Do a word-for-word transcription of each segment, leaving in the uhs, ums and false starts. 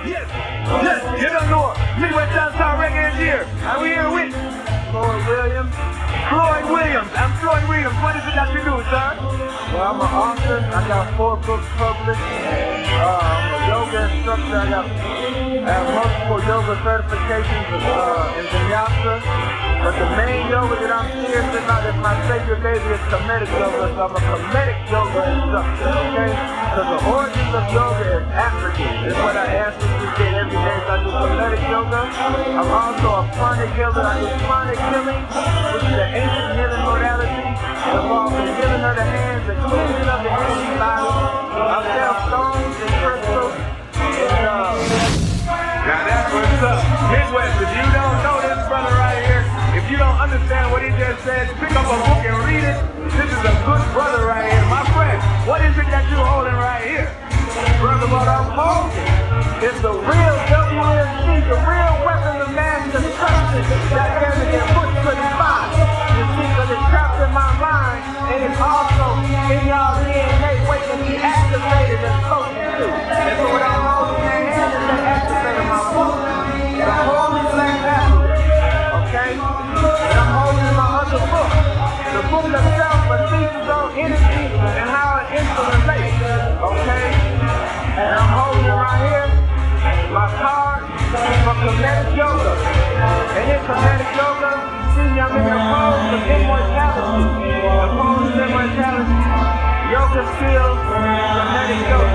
Yes, yes, you don't know it. Midwest Dancehall Reggae is here. And we here with Floyd Williams. Floyd Williams. I'm Floyd Williams. What is it that you do, sir? Well, I'm an author. I got four books published. Uh, I'm a yoga instructor. I got I have multiple yoga certifications uh, in Vinyasa. But the main yoga that I'm serious about is my sacred baby is Kemetic yoga. So I'm a Kemetic yoga instructor, okay? Because the origins of yoga is African. It's what I ask you to get every day. So I do Kemetic yoga. I'm also a pranic healer. I do pranic healing, which is an ancient healing modality involved in healing of the hands, the cleansing of the energy body. I sell stones and crystals. And, uh, Now that's what's up. Midwest, if you don't know this brother right here, if you don't understand what he just said, pick up a book and read it. This is a good brother right here. My friend, what is it that you're holding right here? Brother, what I'm holding is the real W M C, the real weapon of mass destruction that can get pushed to the spot. You see, because it's trapped in my mind, and it's also in y'all D N A waiting to be activated and spoken to. And so what I'm holding in my hand is the activator, my book, the Holy Black Apple, okay? And I'm holding my other book, the book itself, but teaches on energy and how it interrelates, okay? And I'm holding it right here, my card from Kemetic Yoga. And in Kemetic Yoga, see me, I'm in the pose of immortality. The pose of immortality, yoga skills, Kemetic Yoga.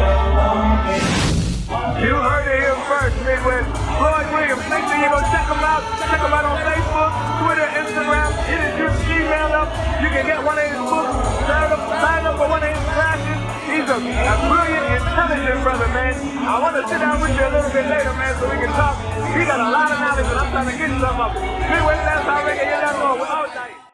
You heard it here first, Midwest. Floyd Williams, make sure you go check him out. Check him out on Facebook, Twitter, Instagram. Hit his email up. You can get one of his books. Sign up, sign up for one of his classes. He's a, a brilliant, intelligent brother, man. I want to sit down with you a little bit later, man, so we can talk. He got a lot of knowledge, and I'm trying to get some of it. Midwest Dancehall Reggae, you're not wrong. We're all night.